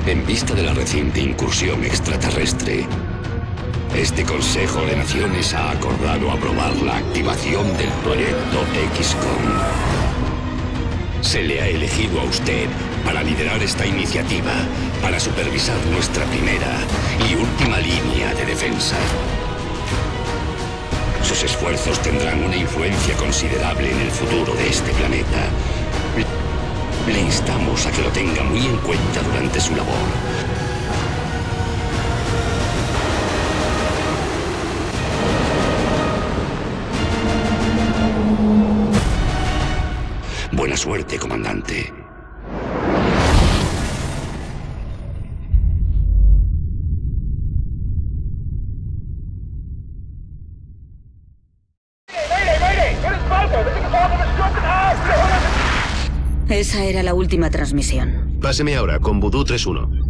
En vista de la reciente incursión extraterrestre, este Consejo de Naciones ha acordado aprobar la activación del proyecto XCOM. Se le ha elegido a usted para liderar esta iniciativa, para supervisar nuestra primera y última línea de defensa. Sus esfuerzos tendrán una influencia considerable en el futuro de este planeta. Le instamos a que lo tenga muy en cuenta durante su labor. Buena suerte, comandante. Esa era la última transmisión. Páseme ahora con Voodoo 3-1.